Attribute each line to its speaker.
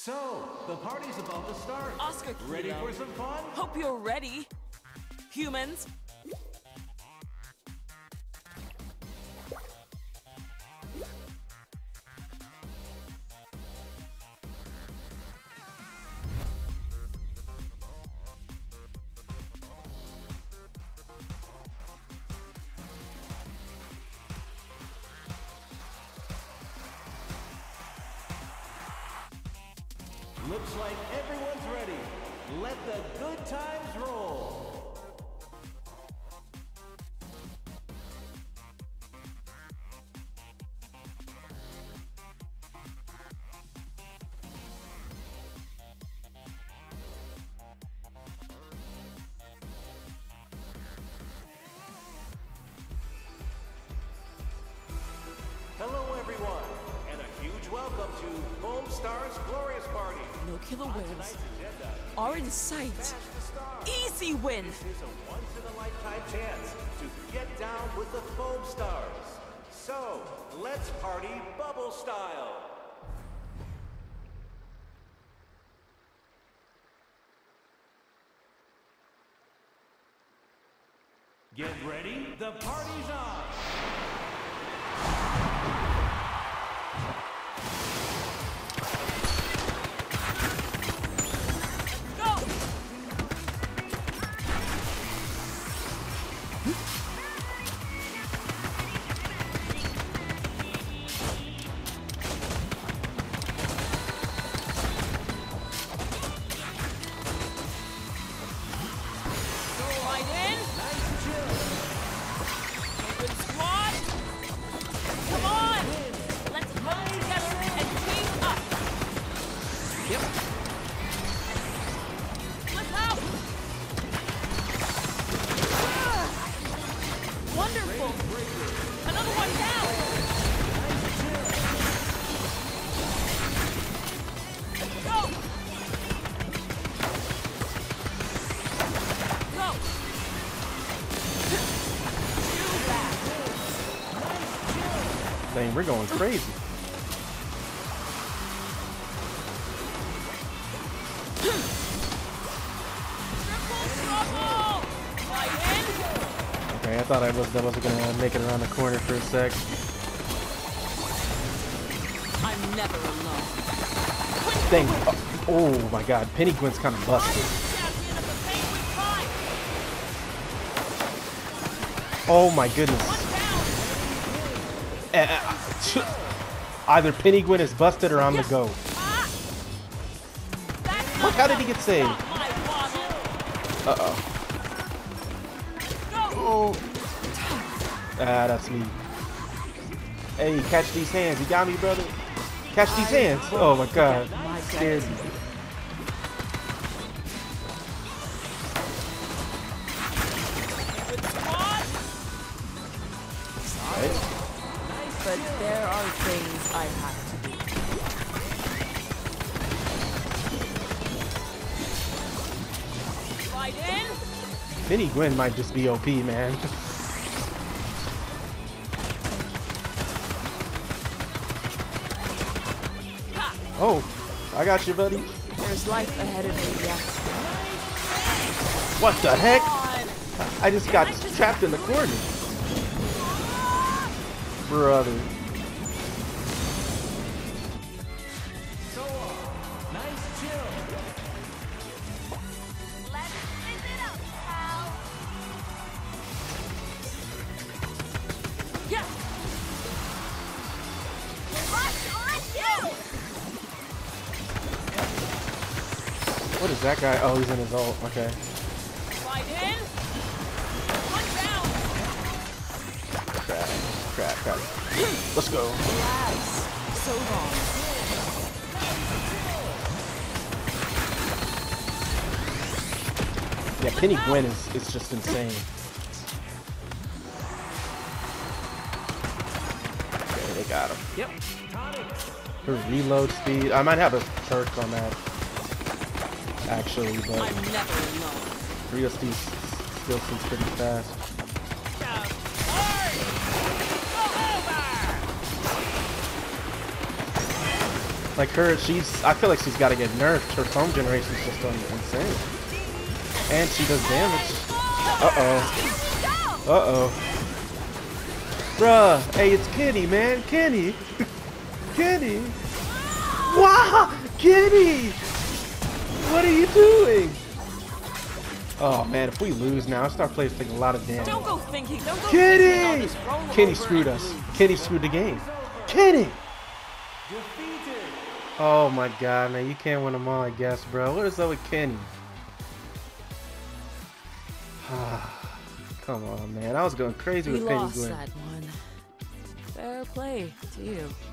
Speaker 1: So, the party's about to start.
Speaker 2: Oscar
Speaker 1: Ready
Speaker 2: Kilo.
Speaker 1: for some fun?
Speaker 2: Hope you're ready, humans.
Speaker 1: Looks like everyone's ready. Let the good times roll. Hello, everyone, and a huge welcome to FOAMSTARS Glorious Party.
Speaker 2: No killer wins
Speaker 1: Tonight's agenda,
Speaker 2: are in sight.
Speaker 1: Smash the Stars.
Speaker 2: Easy win.
Speaker 1: This is a once-in-a-lifetime chance to get down with the FOAMSTARS. So, let's party bubble style. Get ready, the party's on.
Speaker 3: Dang, we're going crazy. Okay, I thought that wasn't gonna make it around the corner for a sec.
Speaker 2: I'm never alone.
Speaker 3: Dang. Oh my god, Penny Gwyn's kind of busted. Oh my goodness. Either Penny Gwyn is busted or on the go. Look, how did he get saved? Uh-oh. Oh. Ah, that's me. Hey, catch these hands. You got me, brother? Catch these hands. Oh my god. Scared me.
Speaker 2: But there are things I have to do. Slide in.
Speaker 3: Penny Gwyn might just be OP, man. Oh, I got you, buddy.
Speaker 2: There's life ahead of me yet.
Speaker 3: What the heck? I just got trapped in the corner. Brother.
Speaker 1: So, nice chill.
Speaker 4: Let's spin it up, pal.
Speaker 2: Yeah.
Speaker 4: Rush on you.
Speaker 3: What is that guy? Oh, he's in his ult. Okay.
Speaker 2: Slide in. One down.
Speaker 3: Crap. Let's go.
Speaker 2: Relax. So long.
Speaker 3: Yeah, Penny Gwyn is just insane. Okay, they got him.
Speaker 2: Yep.
Speaker 3: Her reload speed. I might have a perk on that. Actually, but
Speaker 2: I'm never alone.
Speaker 3: real speed still seems pretty fast. Like her, I feel like she's got to get nerfed. Her foam generation's just going insane. And she does damage. Uh-oh. Uh-oh. Bruh. Hey, it's Kenny, man. Kenny. Kenny. Wow! Kenny! What are you doing? Oh, man. If we lose now, our star player's taking a lot of damage.
Speaker 2: Don't go thinking. Don't go
Speaker 3: Kenny!
Speaker 2: thinking. I'll just
Speaker 3: Kenny
Speaker 2: roll
Speaker 3: screwed
Speaker 2: over.
Speaker 3: us. Kenny screwed the game. Kenny! Oh my god, man. You can't win them all, I guess, bro. What is up with Kenny? Come on, man. I was going crazy
Speaker 2: We
Speaker 3: with Penny
Speaker 2: lost
Speaker 3: Gwyn.
Speaker 2: that one. Fair play to you.